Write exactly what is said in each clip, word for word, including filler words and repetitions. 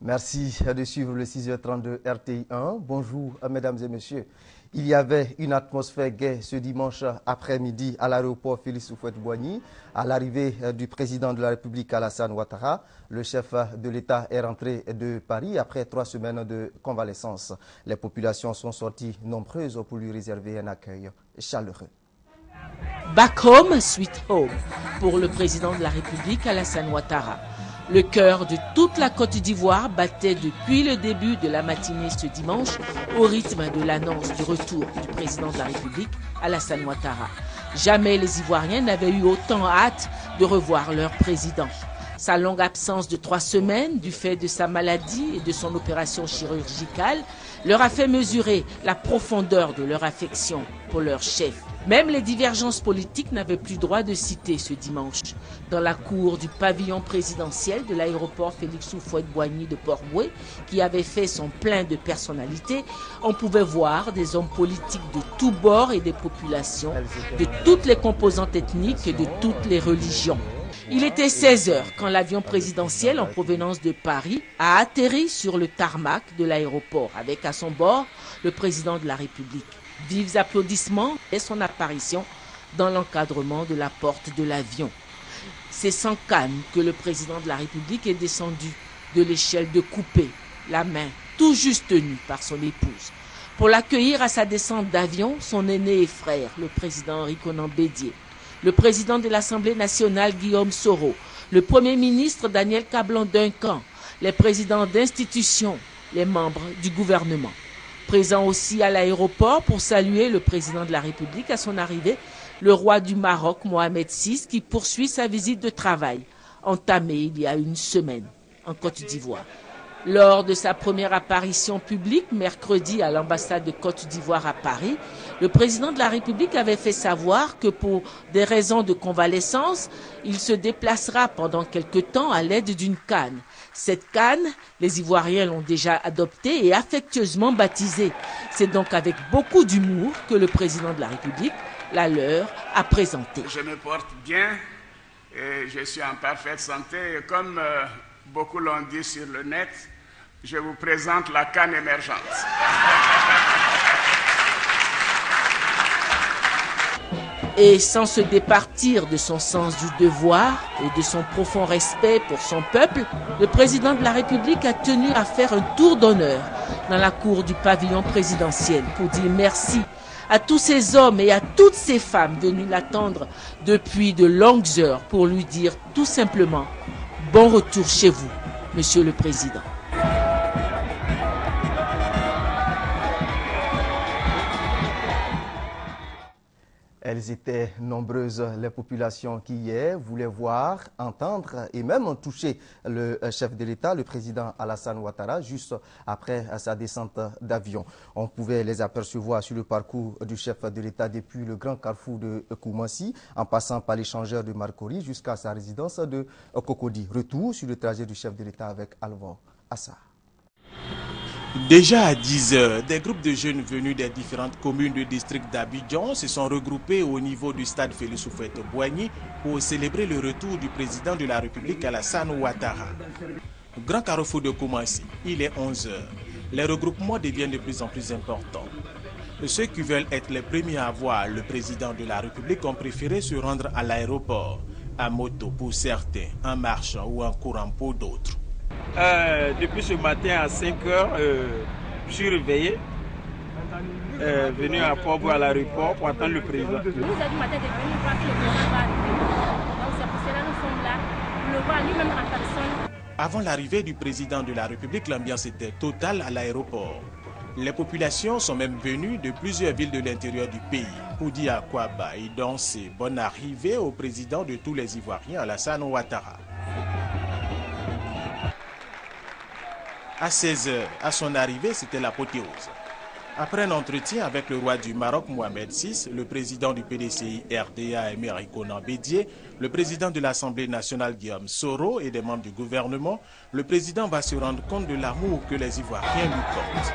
Merci de suivre le six heures trente-deux R T I un. Bonjour, mesdames et messieurs. Il y avait une atmosphère gaie ce dimanche après-midi à l'aéroport Félix Houphouët-Boigny. À l'arrivée du président de la République Alassane Ouattara, le chef de l'État est rentré de Paris après trois semaines de convalescence. Les populations sont sorties nombreuses pour lui réserver un accueil chaleureux. Back home, sweet home, pour le président de la République Alassane Ouattara. Le cœur de toute la Côte d'Ivoire battait depuis le début de la matinée ce dimanche au rythme de l'annonce du retour du président de la République Alassane Ouattara. Jamais les Ivoiriens n'avaient eu autant hâte de revoir leur président. Sa longue absence de trois semaines, du fait de sa maladie et de son opération chirurgicale, leur a fait mesurer la profondeur de leur affection pour leur chef. Même les divergences politiques n'avaient plus droit de citer ce dimanche. Dans la cour du pavillon présidentiel de l'aéroport Félix Houphouët-Boigny de Port-Bouët, qui avait fait son plein de personnalité, on pouvait voir des hommes politiques de tous bords et des populations, de toutes les composantes ethniques et de toutes les religions. Il était seize heures quand l'avion présidentiel en provenance de Paris a atterri sur le tarmac de l'aéroport avec à son bord le président de la République. Vives applaudissements et son apparition dans l'encadrement de la porte de l'avion. C'est sans calme que le président de la République est descendu de l'échelle de coupé, la main tout juste tenue par son épouse. Pour l'accueillir à sa descente d'avion, son aîné et frère, le président Henri Konan Bédié, le président de l'Assemblée nationale Guillaume Soro, le premier ministre Daniel Kablan-Duncan, les présidents d'institutions, les membres du gouvernement. Présent aussi à l'aéroport pour saluer le président de la République à son arrivée, le roi du Maroc, Mohamed six, qui poursuit sa visite de travail, entamée il y a une semaine en Côte d'Ivoire. Lors de sa première apparition publique, mercredi à l'ambassade de Côte d'Ivoire à Paris, le président de la République avait fait savoir que pour des raisons de convalescence, il se déplacera pendant quelque temps à l'aide d'une canne. Cette canne, les Ivoiriens l'ont déjà adoptée et affectueusement baptisée. C'est donc avec beaucoup d'humour que le président de la République la leur a présentée. Je me porte bien et je suis en parfaite santé. Et comme euh, beaucoup l'ont dit sur le net, je vous présente la canne émergente. Et sans se départir de son sens du devoir et de son profond respect pour son peuple, le président de la République a tenu à faire un tour d'honneur dans la cour du pavillon présidentiel pour dire merci à tous ces hommes et à toutes ces femmes venus l'attendre depuis de longues heures pour lui dire tout simplement « Bon retour chez vous, Monsieur le Président ». Elles étaient nombreuses, les populations qui hier voulaient voir, entendre et même toucher le chef de l'État, le président Alassane Ouattara, juste après sa descente d'avion. On pouvait les apercevoir sur le parcours du chef de l'État depuis le grand carrefour de Koumassi, en passant par l'échangeur de Marcory jusqu'à sa résidence de Cocody. Retour sur le trajet du chef de l'État avec Alvor Assar. Déjà à dix heures, des groupes de jeunes venus des différentes communes du district d'Abidjan se sont regroupés au niveau du stade Félix Houphouët-Boigny pour célébrer le retour du président de la République Alassane Ouattara. Grand carrefour de Koumassi, il est onze heures. Les regroupements deviennent de plus en plus importants. Ceux qui veulent être les premiers à voir le président de la République ont préféré se rendre à l'aéroport, à moto pour certains, en marchant ou en courant pour d'autres. Euh, depuis ce matin à cinq heures, euh, je suis réveillé, euh, venu à Port-Bouët à l'aéroport pour attendre le président. Nous avons du matin de venir voir que le président va arriver. Donc c'est pour cela que nous sommes là, pour le voir lui-même en personne. Avant l'arrivée du président de la République, l'ambiance était totale à l'aéroport. Les populations sont même venues de plusieurs villes de l'intérieur du pays pour dire à Kwaba et danser bonne arrivée au président de tous les Ivoiriens, Alassane Ouattara. À seize heures, à son arrivée, c'était l'apothéose. Après un entretien avec le roi du Maroc, Mohamed six, le président du P D C I R D A, Henri Konan Bédié, le président de l'Assemblée nationale, Guillaume Soro, et des membres du gouvernement, le président va se rendre compte de l'amour que les Ivoiriens lui portent.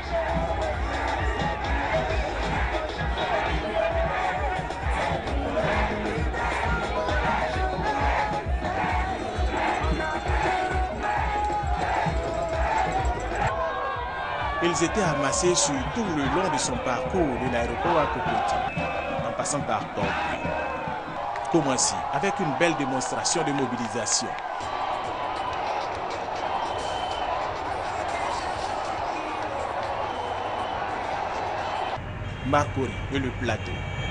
Ils étaient amassés sur tout le long de son parcours de l'aéroport à Cocody, en passant par Port-au-Prince. Comme ainsi, avec une belle démonstration de mobilisation. Marcory et le plateau.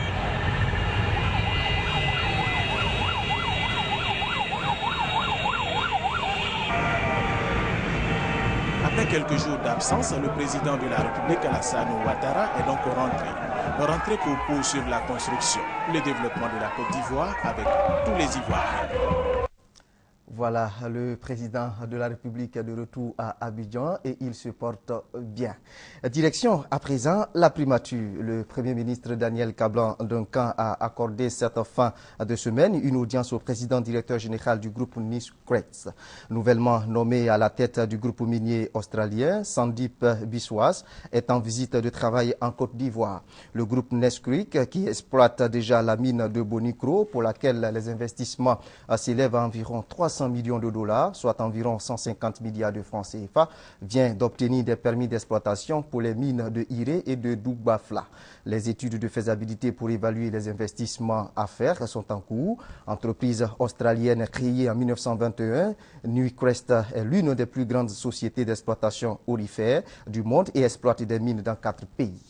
Après quelques jours d'absence, le président de la République, Alassane Ouattara, est donc rentré. Rentré pour poursuivre la construction, le développement de la Côte d'Ivoire avec tous les Ivoiriens. Voilà le président de la République de retour à Abidjan et il se porte bien. Direction à présent la primature. Le Premier ministre Daniel Kablan-Duncan a accordé cette fin de semaine une audience au président directeur général du groupe Newcrest. Nouvellement nommé à la tête du groupe minier australien, Sandip Biswas est en visite de travail en Côte d'Ivoire. Le groupe Nesquik, qui exploite déjà la mine de Bonikro, pour laquelle les investissements s'élèvent à environ trois cents millions de dollars, soit environ cent cinquante milliards de francs C F A, vient d'obtenir des permis d'exploitation pour les mines de Iré et de Dougbafla. Les études de faisabilité pour évaluer les investissements à faire sont en cours. Entreprise australienne créée en mille neuf cent vingt et un, Newcrest est l'une des plus grandes sociétés d'exploitation aurifère du monde et exploite des mines dans quatre pays.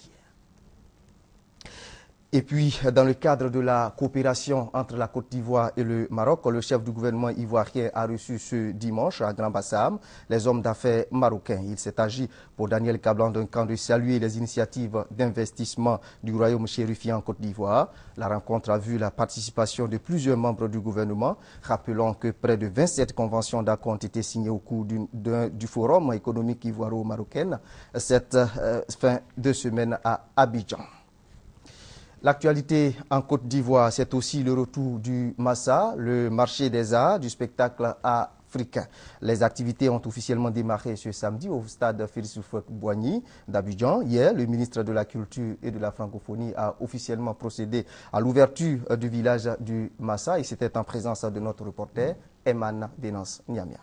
Et puis, dans le cadre de la coopération entre la Côte d'Ivoire et le Maroc, le chef du gouvernement ivoirien a reçu ce dimanche à Grand-Bassam les hommes d'affaires marocains. Il s'est agi pour Daniel Kablan-Duncan de saluer les initiatives d'investissement du royaume chérifien en Côte d'Ivoire. La rencontre a vu la participation de plusieurs membres du gouvernement. Rappelons que près de vingt-sept conventions d'accord ont été signées au cours du, de, du forum économique ivoiro-marocain cette euh, fin de semaine à Abidjan. L'actualité en Côte d'Ivoire, c'est aussi le retour du Massa, le marché des arts du spectacle africain. Les activités ont officiellement démarré ce samedi au stade Félix Houphouët-Boigny d'Abidjan. Hier, le ministre de la Culture et de la Francophonie a officiellement procédé à l'ouverture du village du Massa et c'était en présence de notre reporter Eman Benance Niamia.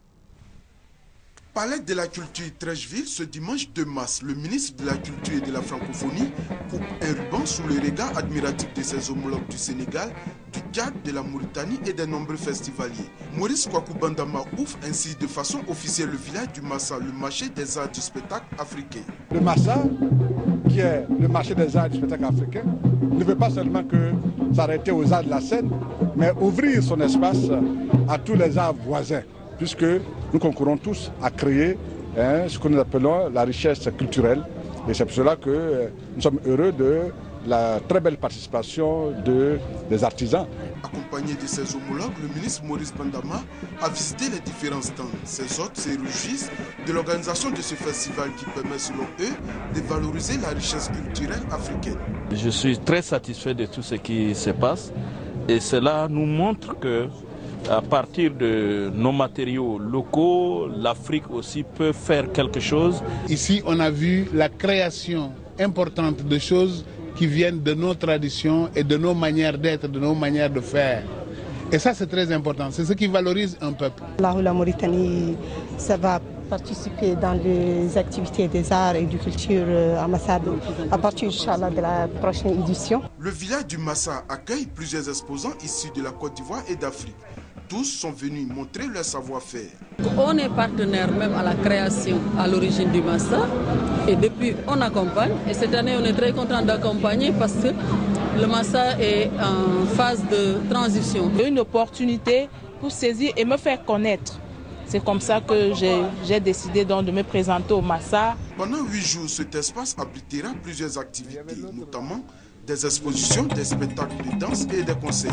Palais de la Culture Trècheville, ce dimanche deux mars, le ministre de la Culture et de la Francophonie coupe un ruban sous le regard admiratif de ses homologues du Sénégal, du Tchad, de la Mauritanie et des nombreux festivaliers. Maurice Kwaku Bandama ouvre ainsi de façon officielle le village du Massa, le marché des arts du spectacle africain. Le Massa, qui est le marché des arts du spectacle africain, ne veut pas seulement que s'arrêter aux arts de la scène, mais ouvrir son espace à tous les arts voisins, puisque nous concourons tous à créer hein, ce que nous appelons la richesse culturelle. Et c'est pour cela que euh, nous sommes heureux de la très belle participation de, des artisans. Accompagné de ses homologues, le ministre Maurice Bandama a visité les différents stands. Ses hôtes se réjouissent de l'organisation de ce festival qui permet selon eux de valoriser la richesse culturelle africaine. Je suis très satisfait de tout ce qui se passe et cela nous montre que à partir de nos matériaux locaux, l'Afrique aussi peut faire quelque chose. Ici, on a vu la création importante de choses qui viennent de nos traditions et de nos manières d'être, de nos manières de faire. Et ça, c'est très important. C'est ce qui valorise un peuple. La, la Mauritanie, ça va participer dans les activités des arts et de culture à Massa à partir Inch'Allah, de la prochaine édition. Le village du Massa accueille plusieurs exposants issus de la Côte d'Ivoire et d'Afrique. Tous sont venus montrer leur savoir-faire. On est partenaire même à la création, à l'origine du Massa. Et depuis, on accompagne. Et cette année, on est très content d'accompagner parce que le Massa est en phase de transition. Une opportunité pour saisir et me faire connaître. C'est comme ça que j'ai décidé donc de me présenter au Massa. Pendant huit jours, cet espace abritera plusieurs activités, notamment des expositions, des spectacles de danse et des concerts.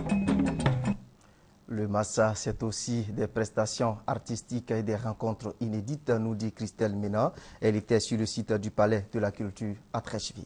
Le Massa, c'est aussi des prestations artistiques et des rencontres inédites, nous dit Christelle Ménard. Elle était sur le site du Palais de la Culture à Trècheville.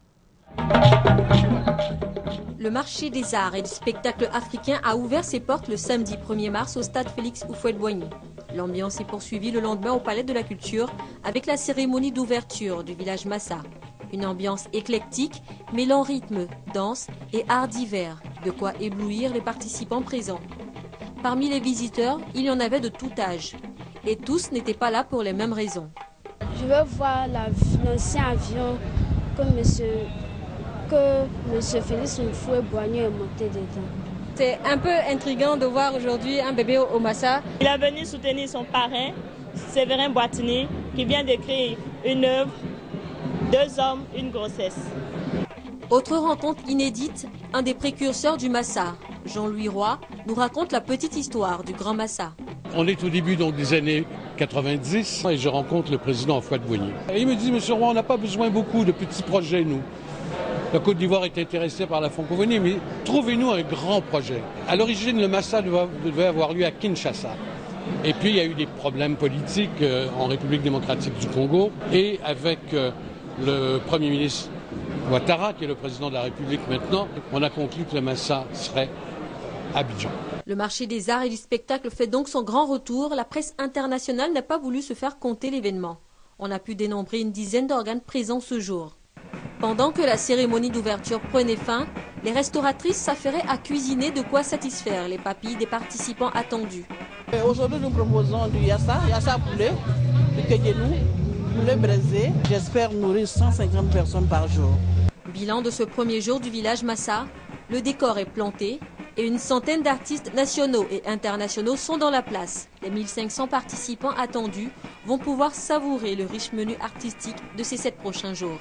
Le marché des arts et du spectacle africain a ouvert ses portes le samedi premier mars au stade Félix Houphouët-Boigny. L'ambiance est poursuivie le lendemain au Palais de la Culture avec la cérémonie d'ouverture du village Massa. Une ambiance éclectique mêlant rythme, danse et arts divers, de quoi éblouir les participants présents. Parmi les visiteurs, il y en avait de tout âge. Et tous n'étaient pas là pour les mêmes raisons. Je veux voir l'ancien avion que monsieur, que monsieur Félix Houphouët-Boigny est monté dedans. C'est un peu intriguant de voir aujourd'hui un bébé au Massa. Il est venu soutenir son parrain, Séverin Boitini, qui vient d'écrire une œuvre, Deux hommes, une grossesse. Autre rencontre inédite, un des précurseurs du Massa, Jean-Louis Roy, nous raconte la petite histoire du Grand Massa. On est au début donc, des années quatre-vingt-dix et je rencontre le président Houphouët-Boigny. Il me dit, monsieur Roy, on n'a pas besoin beaucoup de petits projets, nous. La Côte d'Ivoire est intéressée par la francophonie, mais trouvez-nous un grand projet. À l'origine, le Massa devait avoir lieu à Kinshasa. Et puis, il y a eu des problèmes politiques euh, en République démocratique du Congo. Et avec euh, le Premier ministre Ouattara, qui est le président de la République maintenant, on a conclu que le Massa serait à Abidjan. Le marché des arts et du spectacle fait donc son grand retour. La presse internationale n'a pas voulu se faire compter l'événement. On a pu dénombrer une dizaine d'organes présents ce jour. Pendant que la cérémonie d'ouverture prenait fin, les restauratrices s'affairaient à cuisiner de quoi satisfaire les papilles des participants attendus. Aujourd'hui, nous proposons du yassa, yassa poulet, du kegenou, poulet braisé. J'espère nourrir cent cinquante personnes par jour. Bilan de ce premier jour du village Massa, le décor est planté et une centaine d'artistes nationaux et internationaux sont dans la place. Les mille cinq cents participants attendus vont pouvoir savourer le riche menu artistique de ces sept prochains jours.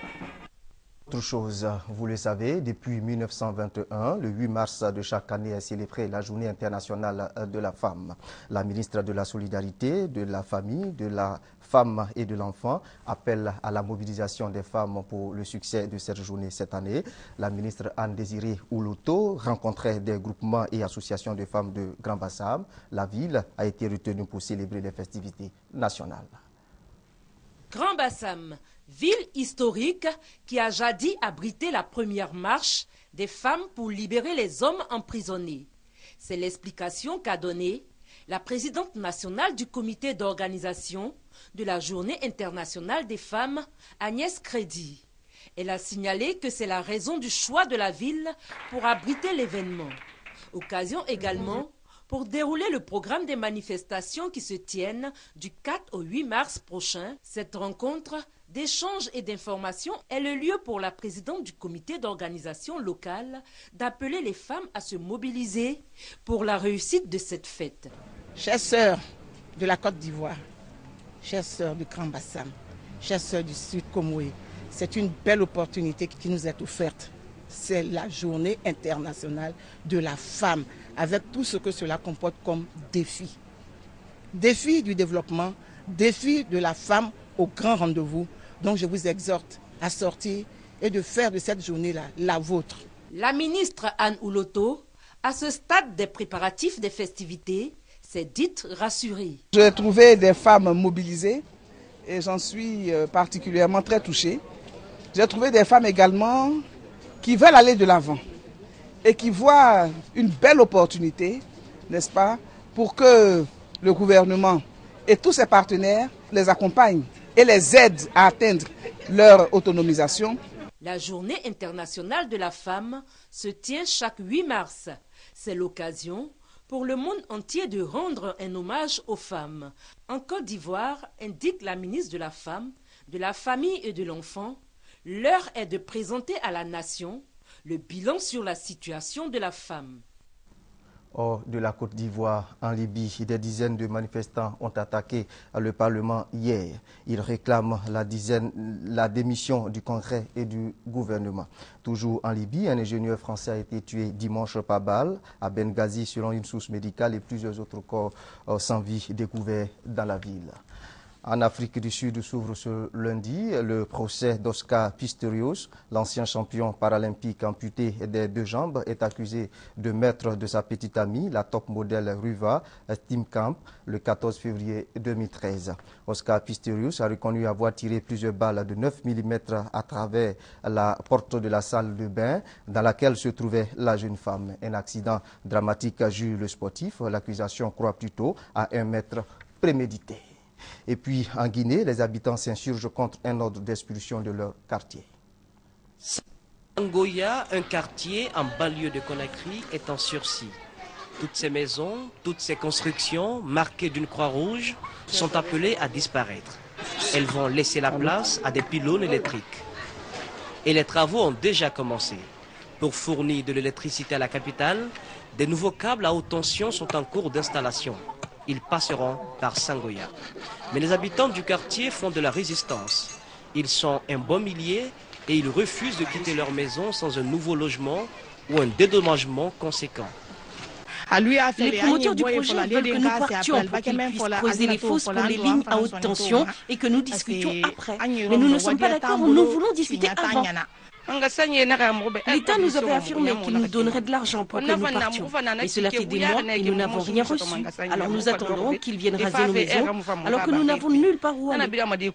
Autre chose, vous le savez, depuis mille neuf cent vingt et un, le huit mars de chaque année est célébrée la Journée internationale de la femme. La ministre de la Solidarité, de la Famille, de la Femme et de l'Enfant appelle à la mobilisation des femmes pour le succès de cette journée cette année. La ministre Anne-Désirée Ouloto rencontrait des groupements et associations de femmes de Grand Bassam. La ville a été retenue pour célébrer les festivités nationales. Grand Bassam, ville historique qui a jadis abrité la première marche des femmes pour libérer les hommes emprisonnés. C'est l'explication qu'a donnée la présidente nationale du comité d'organisation de la Journée internationale des femmes, Agnès Crédit. Elle a signalé que c'est la raison du choix de la ville pour abriter l'événement. Occasion également pour dérouler le programme des manifestations qui se tiennent du quatre au huit mars prochain. Cette rencontre d'échange et d'information est le lieu pour la présidente du comité d'organisation locale d'appeler les femmes à se mobiliser pour la réussite de cette fête. Chères sœurs de la Côte d'Ivoire, chères sœurs du Grand Bassam, chères sœurs du Sud Comoé, c'est une belle opportunité qui nous est offerte. C'est la journée internationale de la femme, avec tout ce que cela comporte comme défi. Défi du développement, défi de la femme au grand rendez-vous. Donc je vous exhorte à sortir et de faire de cette journée-là la vôtre. La ministre Anne Ouloto, à ce stade des préparatifs des festivités, s'est dite rassurée. J'ai trouvé des femmes mobilisées et j'en suis particulièrement très touchée. J'ai trouvé des femmes également qui veulent aller de l'avant et qui voient une belle opportunité, n'est-ce pas, pour que le gouvernement et tous ses partenaires les accompagnent et les aident à atteindre leur autonomisation. La Journée internationale de la femme se tient chaque huit mars. C'est l'occasion pour le monde entier de rendre un hommage aux femmes. En Côte d'Ivoire, indique la ministre de la Femme, de la Famille et de l'Enfant, l'heure est de présenter à la nation le bilan sur la situation de la femme. Hors de la Côte d'Ivoire, en Libye, des dizaines de manifestants ont attaqué le Parlement hier. Ils réclament la, dizaine, la démission du Congrès et du gouvernement. Toujours en Libye, un ingénieur français a été tué dimanche par balle à Benghazi selon une source médicale et plusieurs autres corps sans vie découverts dans la ville. En Afrique du Sud s'ouvre ce lundi le procès d'Oscar Pistorius. L'ancien champion paralympique amputé des deux jambes est accusé de meurtre de sa petite amie, la top modèle Ruva Steenkamp, le quatorze février deux mille treize. Oscar Pistorius a reconnu avoir tiré plusieurs balles de neuf millimètres à travers la porte de la salle de bain dans laquelle se trouvait la jeune femme. Un accident dramatique a jugé le sportif. L'accusation croit plutôt à un meurtre prémédité. Et puis, en Guinée, les habitants s'insurgent contre un ordre d'expulsion de leur quartier. Angoya, un quartier en banlieue de Conakry, est en sursis. Toutes ces maisons, toutes ces constructions marquées d'une croix rouge sont appelées à disparaître. Elles vont laisser la place à des pylônes électriques. Et les travaux ont déjà commencé. Pour fournir de l'électricité à la capitale, des nouveaux câbles à haute tension sont en cours d'installation. Ils passeront par Sangoya. Mais les habitants du quartier font de la résistance. Ils sont un bon millier et ils refusent de quitter leur maison sans un nouveau logement ou un dédommagement conséquent. Les promoteurs du projet veulent que nous partions pour qu'ils puissent creuser les fosses pour les lignes à haute tension et que nous discutions après. Mais nous ne sommes pas d'accord, nous voulons discuter avant. L'État nous avait affirmé qu'il nous donnerait de l'argent pour que nous partions. Et cela fait des mois et nous n'avons rien reçu. Alors nous attendons qu'ils viennent raser nos maisons alors que nous n'avons nulle part où aller.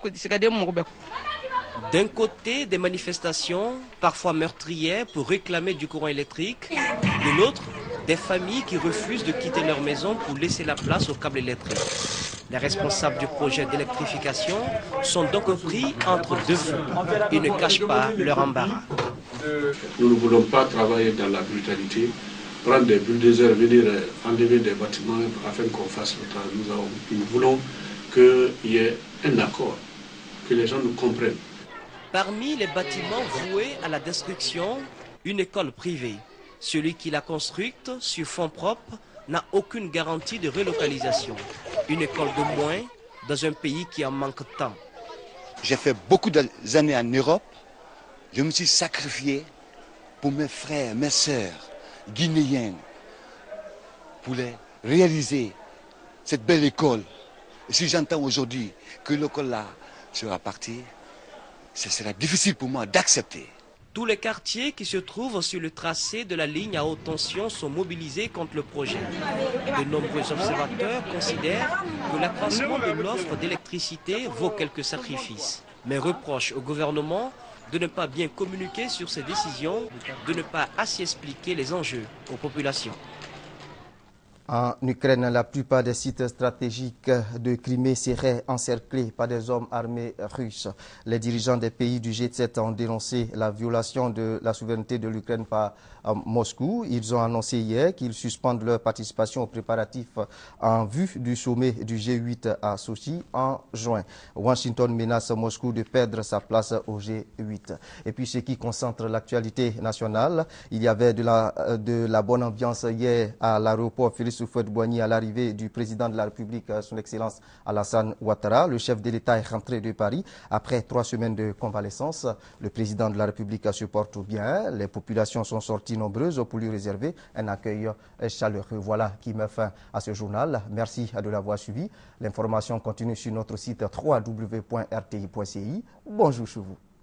D'un côté, des manifestations, parfois meurtrières, pour réclamer du courant électrique. De l'autre, des familles qui refusent de quitter leur maison pour laisser la place aux câbles électriques. Les responsables du projet d'électrification sont donc pris entre deux feux. Ils ne cachent pas leur embarras. Nous ne voulons pas travailler dans la brutalité, prendre des bulldozers, venir enlever des bâtiments afin qu'on fasse le travail. Nous, avons, nous voulons qu'il y ait un accord, que les gens nous comprennent. Parmi les bâtiments voués à la destruction, une école privée. Celui qui l'a construite sur fonds propres n'a aucune garantie de relocalisation. Une école de moins dans un pays qui en manque tant. J'ai fait beaucoup d'années en Europe. Je me suis sacrifié pour mes frères, mes sœurs guinéennes, pour les réaliser cette belle école. Et si j'entends aujourd'hui que l'école là sera partie, ce sera difficile pour moi d'accepter. Tous les quartiers qui se trouvent sur le tracé de la ligne à haute tension sont mobilisés contre le projet. De nombreux observateurs considèrent que l'accroissement de l'offre d'électricité vaut quelques sacrifices, mais reprochent au gouvernement de ne pas bien communiquer sur ses décisions, de ne pas assez expliquer les enjeux aux populations. En Ukraine, la plupart des sites stratégiques de Crimée seraient encerclés par des hommes armés russes. Les dirigeants des pays du G sept ont dénoncé la violation de la souveraineté de l'Ukraine par euh, Moscou. Ils ont annoncé hier qu'ils suspendent leur participation aux préparatifs en vue du sommet du G huit à Sochi en juin. Washington menace Moscou de perdre sa place au G huit. Et puis ce qui concentre l'actualité nationale, il y avait de la, de la bonne ambiance hier à l'aéroport Félix Houphouët-Boigny à l'arrivée du président de la République, son Excellence Alassane Ouattara. Le chef de l'État est rentré de Paris après trois semaines de convalescence. Le président de la République se porte bien. Les populations sont sorties nombreuses pour lui réserver un accueil chaleureux. Voilà qui met fin à ce journal. Merci de l'avoir suivi. L'information continue sur notre site w w w point r t i point c i. Bonjour chez vous.